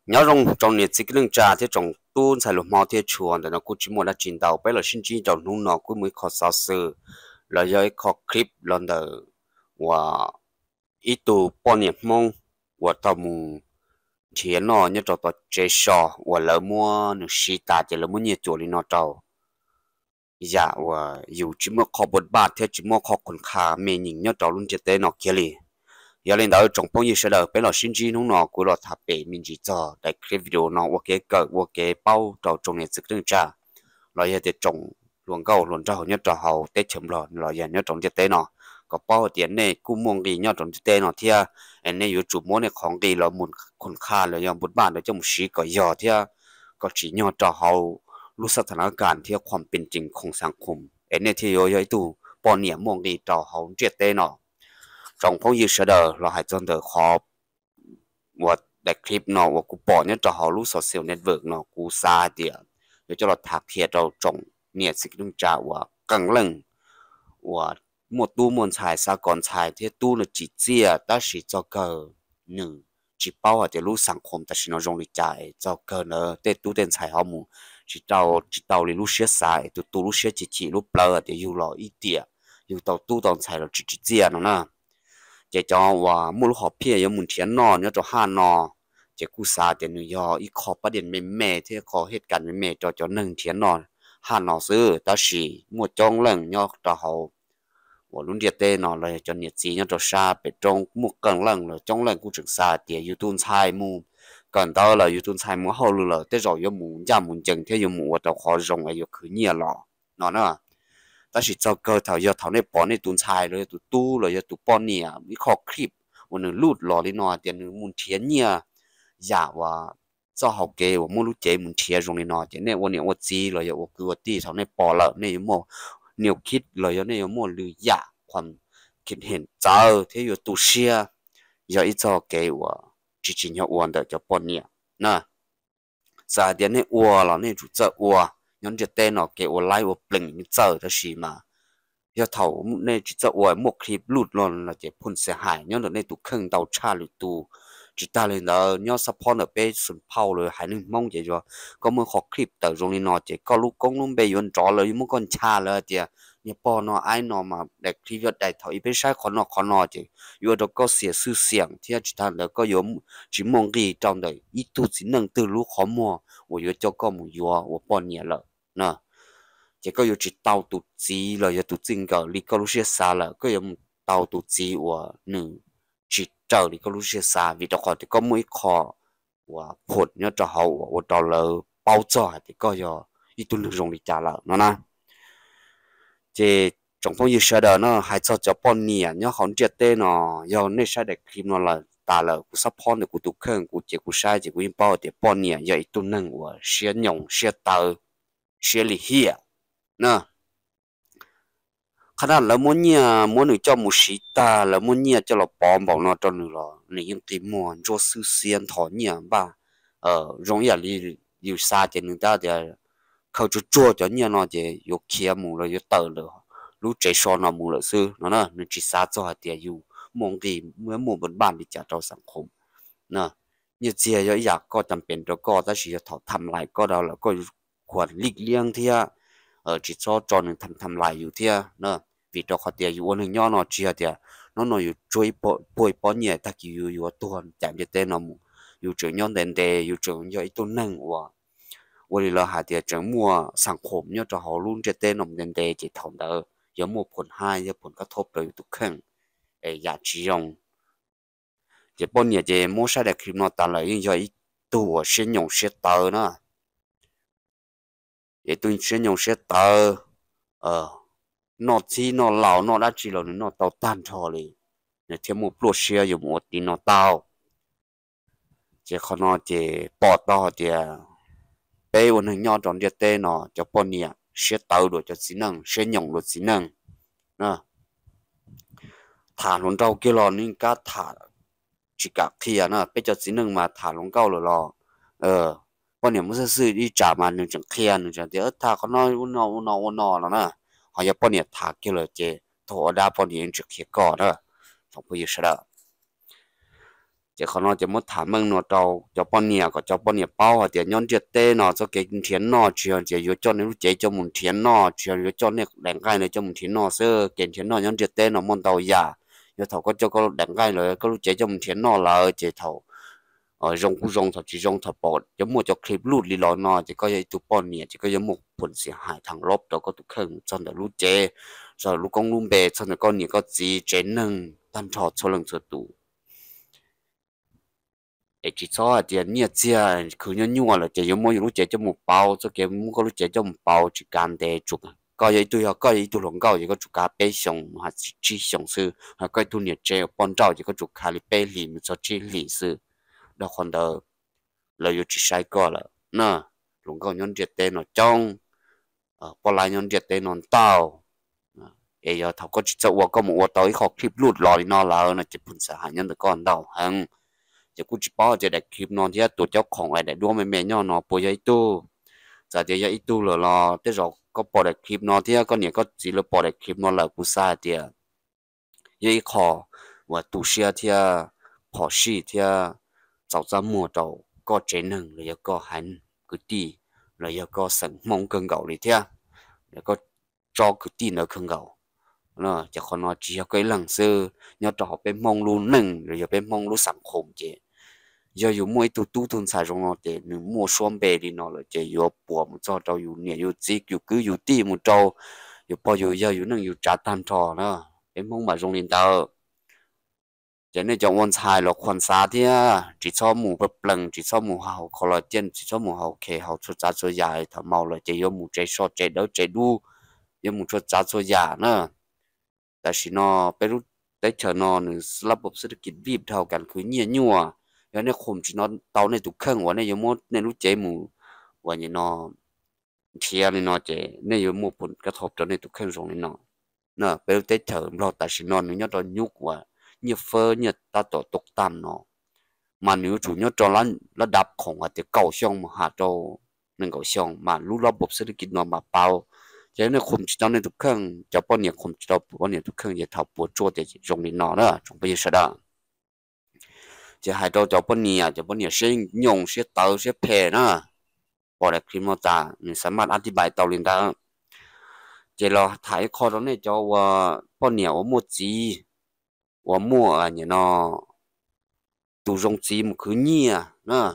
nhớ rong trong nhiệt chỉ cái đường trà thế trong tuôn xài lục mò thế chuồn để nó cũng chỉ muốn là chín đầu bây giờ xin chỉ trong nung nó cũng mới khó sao sự là do khó clip lần đầu và ít tu bao nhiêu mong và tao muốn tiền nó nhớ cho tao chế sò và lỡ mua nước xì ta thì lỡ mua nhiều chỗ đi nó trâu dạ và dù chỉ mua khó bột bát thế chỉ mua khó còn khá mình nhìn nhớ trâu luôn chết tế nó kia li giờ lên đó trong phong như sẽ đợi bây giờ xin chỉ nung nó của nó tháp bể mình chỉ cho đại clip video nó ok cỡ ok bao trâu trong này sức tương trả rồi giờ thì trồng luồng câu luồng trâu nhất trâu hậu tết chấm rồi giờ nhớ trồng chết tế nó có bao tiền này cũng mong gì nhớ trồng chết tế nó thia anh này อยู่ chủ muốn nàyของดีเราหมุนคนค่าเลยยังบนบ้านเราจะมุสีก็ยอเที่ยก็chỉ nhớ trâu hậu รู้สถานการณ์ที่ความเป็นจริงของสังคมเอ็นเนที่ย่อยตู้ปอนเนี่ยมองดีต่อเขาเจ็ดเต้นอtrong phong như sẽ đờ là hai chân đờ khó và đại clip nó và cụ bỏ nhất cho họ lúc social network nó cụ xa địa để cho nó thạc thiệt đầu trong nhiệt sự đúng trả và căng lưng và một tu muốn xài sao còn xài thế tu là chỉ chia ta chỉ cho cờ nữ chỉ bao ở cái lúc sản phẩm ta chỉ nó dùng để chạy cho cờ nữa để tu tiền xài họ muốn chỉ tàu thì lúc xếp xài tu lúc xếp chỉ lúc blur để yêu lo ít tiền yêu tàu tu tàu xài là chỉ chia nó nè chỉ cho và mua lúc họ phía有 muốn tiền nọ nhớ cho han nọ chỉ cú sa tiền nữa do ít khóประเด็นแม่ที่ขอเหตุการณ์แม่choหนึ่งtiền nọ han nọซื้อta chỉ mua trong lần nhớ cho họ 我论这代呢来叫日子，要做啥别种木更冷了，种冷古整啥的，有顿菜木，干到了有顿菜木好了，得着有木家木整天有木我都好用哎，有去热了，喏呢，但是这个头要头那包那顿菜了，都多了要都包呢，你靠 clip，我能录了的喏，点木天呢，呀哇。做好嘅，我冇录节目贴上嚟喏，即係我呢我知了，我叫我弟頭呢播了，呢有冇？nhiều kít lời này có một lưỡi giả quan kiến hiện giờ thế yêu tu sửa giờ ít cho cái của chỉ nhau uốn được cho bọn nhỉ nè giờ đến này uốn là này chủ trợ uốn nhóm chỉ tên nó cái uốn lại uốn bình như giờ đó gì mà giờ thầu này chỉ trợ uốn một clip lụt luôn là chỉ phun sẽ hại nhóm được này tụ khăng đầu cha lụt tụ chỉ ta lên đó nhóm support ở bên sân phao rồi hãy nên mong vậy cho có một học clip từ trong này nó chỉ có lúc công luôn bây giờ trò rồi muốn con cha rồi thì nhà bỏ nó ai nó mà để clip đại thầu ít sai khó nó chứ giờ đó có xiết sự xiềng thì chỉ ta là có giống chỉ mong gì trong đấy ít tu chỉ nâng từ lúc khó mua我有叫个木药我半年了那这个有只刀肚子了有肚子个你个路些啥了个有刀肚子我能只找你个路些啥vì đó thì có mấy khó và phốt nhớ cho họ và đó là bao giờ thì có giờ ít tu được dùng để trả lại nó nè thì trong phong như sau đó nó hay cho bọn nhỉ nhớ họ chết tên nó giờ nên sai để khi nó là ta là cú support được cú tụ khẩn cú chỉ cú sai chỉ cú im bao để bọn nhỉ giờ ít tu nâng và sẽ nhung sẽ tờ sẽ lì hiệp nè khả năng là muốn nhà muốn được cho một sĩ ta là muốn nhà cho là bỏ bảo nó cho nữa là này những tìm mua cho sự xiên thọ nhà ba rong ya li liu sa thì người ta thì không cho chua cho nhà nó thì yêu kia mua rồi yêu tờ rồi lúc chạy so nó mua là sư nó nè nó chỉ sa cho thì yêu mong gì mới mua bên bàn đi trả cho sản phẩm nè như chia choอยากก็จำเป็นแล้วก็ถ้าสิจะถอดทำลายก็เราแล้วก็ควรหลีกเลี่ยงที่chỉ cho nên thầm lạiอยู่ที่เนอะvì đó họ tiềnอยู่อันหนึ่งย่อnó chia tiền nóอยู่ช่วยปอยเนี่ยถ้าอยู่ตัวจำจะเต้นnóอยู่trường nhon đền đềอยู่trường do ít tôn năng và vì là hạt tiền trường mua sản phẩm nhớ cho họ luônจะเต้นnằm đền đề chỉ thòng đỡ giờ muaผลhai giờผลกระทบเลยทุกครั้งอยากchỉ dùng chỉ bọnเนี่ยจะmua sai được khi nó ta lại nhưng do ítตัวเสียหยงเสียเตอเนาะđể tôi sẽ dùng sẽ tờ nó chỉ nó lão nó đã chỉ là nó tàu tan thôi đi để thêm một lô xe dùng một tí nó tàu chỉ còn nó chỉ bỏ tàu thì bây giờ nó nhỏ trong cái tên nó cho bọn nhỉ sẽ tàu được cho chính năng sẽ dùng được chính năng nè thả luôn đâu kia lo nên cá thả chỉ cả khi nó bây giờ chính năng mà thả luôn câu rồi bọn này muốn sử đi trả mà nên chẳng khen nên chẳng thì thà có nói nó là nè họ giờ bọn này thà kia là chế thổ đa bọn này chỉ kia có đó không có gì sợ chỉ khó nó chỉ muốn thả mừng nó trâu cho bọn nhà có cho bọn nhà bao hoặc tiền nhon chết tê nó cho cái thiến nó chuyện chỉ yếu cho nên chế cho một thiến nó chuyện yếu cho nên đánh gai này cho một thiến nó sơ cái thiến nó nhon chết tê nó mòn tàu giả yếu thầu có cho có đánh gai rồi có lúc chế cho một thiến nó là chế thầu rong cũng rong thật chỉ rong thật bọt giống một cho clip lút lì lò nó chỉ có cái tụ bọn nhà chỉ có giống một phần sẽ hại thằng lốp đó có tụ khẩn cho nó lút chế rồi lúc con luôn bè cho nó con nhiều có gì chế nâng tan trò cho lần cho tụ ấy chỉ cho à tiền nhiều chia cứ nhau nhau là chỉ giống mỗi lúc chế cho một bao cho cái muốn có lúc chế cho một bao chỉ cần để chụp có gì tôi có gì tôi lòng cao chỉ có chụp cá bé xong hoặc chỉ xong sư hoặc cái tôi nhiệt chế bọn trâu chỉ có chụp cá li bé li mình cho chỉ li sư đó còn đó là yêu chỉ sai có là nè lòng cao nhân nhiệt tên nó trong bỏ lại nhân nhiệt tên nó tao ấy giờ thầu có chỉ cho có một tới họ clip lụt lòi nó là nó chỉ phun sợ hại nhân được con đâu hăngจะกูจะป้อจะได้คลิปนอนที่ตัวเจ้าของอะไรได้ด้วยไม่แม่ย่อนอปวยไอ้ตู้จะเดี๋ยวไอ้ตู้เลยรอแต่เราก็ปอได้คลิปนอนที่ก็เนี่ยก็จีเราปอได้คลิปนอนแล้วกูซาเดียยัยคอว่าตู้เชียที่พอชีที่早早末到ก็เจนึงแล้วก็หันกูตีแล้วก็สั่งมองกันเก่าเลยเที่ยแล้วก็จอกูตีเนื้อกันเก่าเนาะจะคนนอจีก็หลังซื้อเนี่ยต่อเป็นมองรูหนึ่งหรือเป็นมองรูสังคมเจ要有每都都通才中了的，你莫双倍的那了，就有薄么早到有年有几有狗有地么早，有包有要有能有炸弹炒呢，别梦嘛中领导，就那叫วัน菜了宽沙的，只炒母不冷，只炒母好可乐店，只炒母好开好出炸出牙头毛了，就有母这说这都这路，有母出炸出牙呢，但是呢，比如在这呢，你ระบบเศรษฐกิจบีบเท่ากันคือเนี่ยนัว แล้วเนี่ยข่มจีนอนเตาในตุกเครื่องวันเนี่ยยมดในรู้เจมูวันเนี่ยนอเทียนี่นอเจเนี่ยยมดผลกระทบต่อในตุกเครื่องตรงนี้นอเนอะไปรู้เตเถอะเราแต่สินอนเนี่ยตอนยุกว่าเนี่ยเฟอเนี่ยตาต่อตกต่ำเนาะมาเนี่ย主เนี่ยตอนนั้นระดับของอาจจะเก่าช่องมหาโตหนึ่งเก่าช่องมารู้ระบบเศรษฐกิจนอนมาเปล่าจะเนี่ยข่มจีนอนในตุกเครื่องจะป้อนเนี่ยข่มจีนป้อนเนี่ยตุกเครื่องจะทับปวดโจเดตรงนี้นอเนอะจงไปยิ่งสะดา chỉ hai trâu cho bọn nhà sẽ nhung sẽ tàu sẽ phê nữa bỏ lại khi mà ta mình sẽ mất ăn thì bài tàu liền đó chỉ là thấy khó đó này cho bọn nhà ở mua gì ở mua à nhà nó tụ rong gì một cứ nhia nữa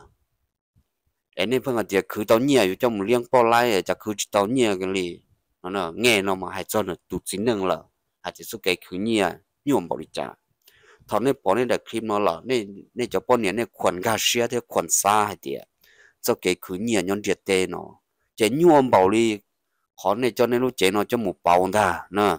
em nên phân là cứ tàu nhia cho một liang bỏ lại chắc cứ tàu nhia cái gì nó nghe nó mà hay cho nó tụ chính năng là hay chỉ số cái cứ nhia nhung bỏ đi trả thọ nên bỏ nên là kìm nó là nên cho bọn này nên quần gà xia thì quần xa hay tiệt cho cái cứ nhiều nhân diệt tê nó chế nhuộm bảo đi họ nên cho nên lúc chế nó cho một bao ta nè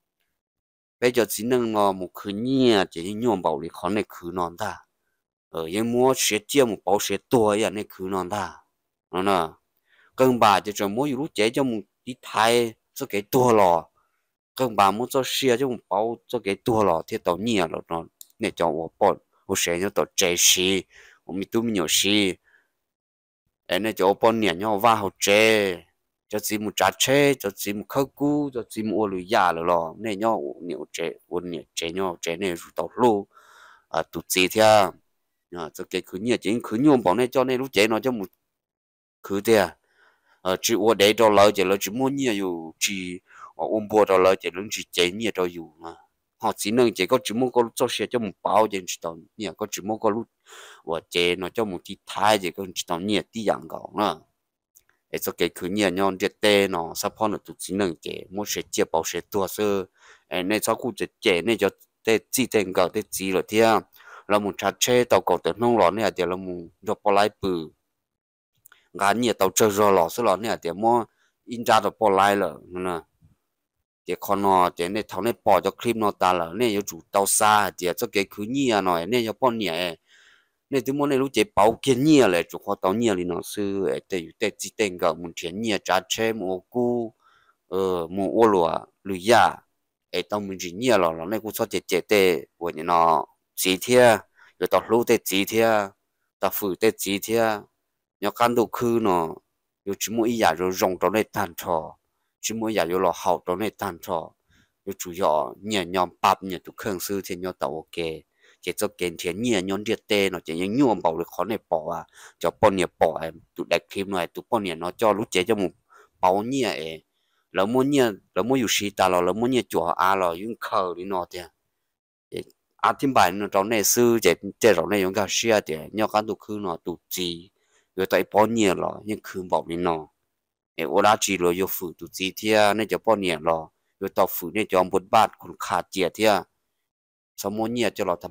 bây giờ chỉ nâng nó một cứ nhiều chế nhuộm bảo đi họ nên cứ non ta ở những mua sẽ chia một bao sẽ tua vậy nên cứ non ta nó nè cơn bà chỉ cho mỗi lúc chế cho một tí thay cho cái tua lò cơn bà muốn cho xia cho một bao cho cái tua lò thì tao nhiều rồi nó nè cho我报我选要到这些我们都没有事哎那叫我报年要挖好这就只么扎车就只么考古就只么我路亚了咯那要我牛这我年这要这那入到路啊都这天啊这个คือเนี่ยจริงคือโยมบอกเนี่ยเจ้าเนี่ยรู้ใจเนาะเจ้ามุคือเดียchỉ 我để到了这了只么เนี่ยอยู่只我播到了这能只这เนี่ย到อยู่啊họ chỉ nên chỉ có chỉ muốn có cho xe cho một bao trên chỉ tao nhỉ có chỉ muốn có lúc và chế nó cho một tí thái chỉ có chỉ tao nhỉ tí dạng gạo nữa để cho cái cứ nhỉ nhau chế tê nó sắp hơn là tụi chỉ nên chế muốn xe chế bảo xe tua sơ nên cho cụ chế nên cho tê chỉ tên gạo tê chỉ rồi thia là một chặt chế tao cầu từ nông lò này thì là một cho bỏ lại bự gà nhỉ tao chơi rồi lò sơ lò này thì mua in ra được bỏ lại rồi nè thì con nó thì nên thằng này bỏ cho clip nó ta là nên yêu chủ tàu xa thì cho cái cứ nhia nói nên yêu bọn nhẹ nên tôi muốn nên lúc chế bảo kiến nhia lại chủ kho tàu nhia thì nó sư để chỉ tên cả một chuyện nhia trả chế một cú một ô lúa lười ya tàu mình chỉ nhia rồi nó nên cũng cho chế tê của nó chỉ thia rồi tàu lúa tê chỉ thia tàu phử tê chỉ thia nhớ căn đồ khư nó yêu chỉ mỗi nhà rồi rong tàu này tàn trò chỉ mỗi nhà yêu là hậu tàu này tàn trò yêu chủ yếu nhà nhóm bắp nhà tụ khương sư thì nhau tàu ok chỉ cho kiến thiện nhiều nhon điệt tê nó chỉ những nhuộm bảo được khó này bỏ à cho bọn nhiệt bỏ em tụ đẹp kim này tụ bọn nhiệt nó cho lúc chế cho một bảo nhiều ấy lỡ muốnอยู่sĩ ta lỡ muốn nhiều chùa à lỡ yung khờ đi nó thì à thiên bài nó trong này sư chế trong này yung cả xia thì nhau cái tụ khứ nó tụ gì rồi tại bọn nhiều lỡ nhưng khứ bảo đi nó ấy ô đã chỉ rồi yêu phụ tụ gì thì nên cho bọn nhiều lỡ rồi tao phụ nên cho một bát còn khá chia thì sao muốn nhiều cho lỡ